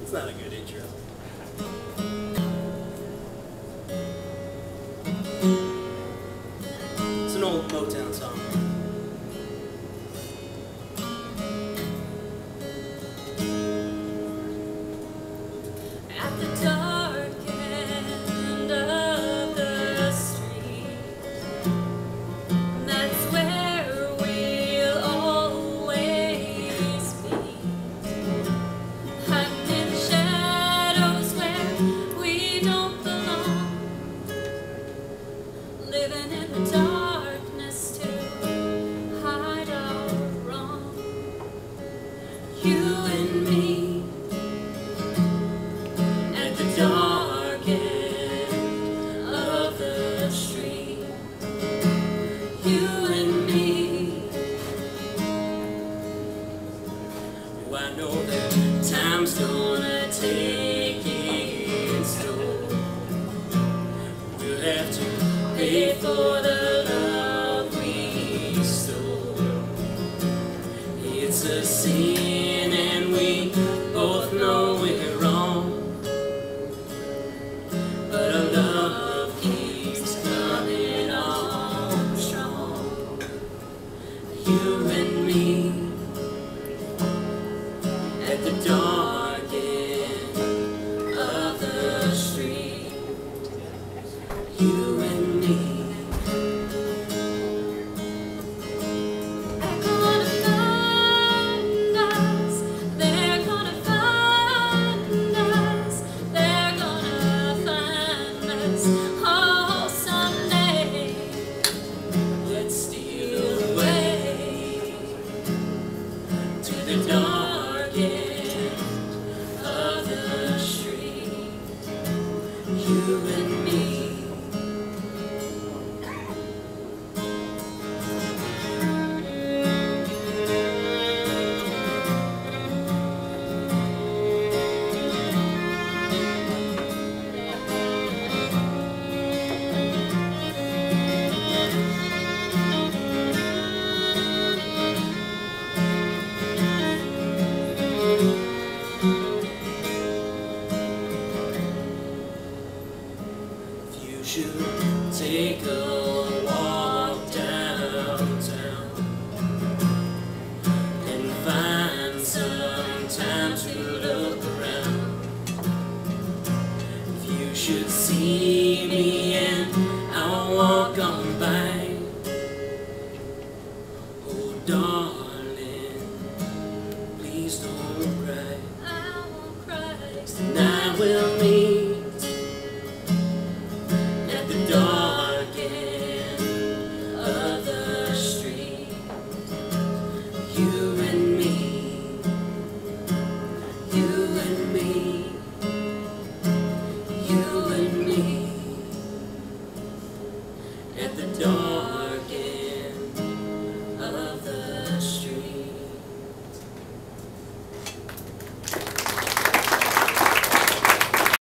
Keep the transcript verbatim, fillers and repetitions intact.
It's not a good intro. It's an old Motown song. At the dark end of the street, that's where we'll always be. Hiding in shadows where we don't belong, living in the darkness to hide our wrong. You and me, at the dark end of the street. You and me. Oh, I know that time's gonna take its toll. We'll have to pay for the love we stole. It's a sin and we both know we're wrong, but our love keeps coming on strong. You and me, at the dark end of the street. You and me. They're gonna find us. They're gonna find us. They're gonna find us. Oh, someday. Let's steal away to the dark end of the street. You and me. If you should take a walk downtown and find some time to look around, if you should see me and I'll walk on by, oh darling, please don't cry. I won't cry. Tonight we'll meet